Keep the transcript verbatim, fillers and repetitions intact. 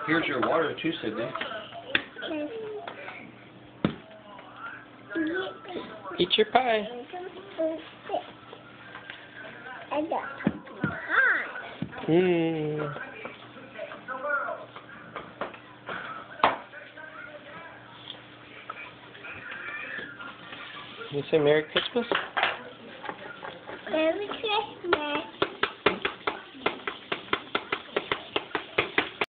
Here's your water too, Sydney. Eat your pie. And the pumpkin pie. Mmm. Can you say Merry Christmas? Merry Christmas.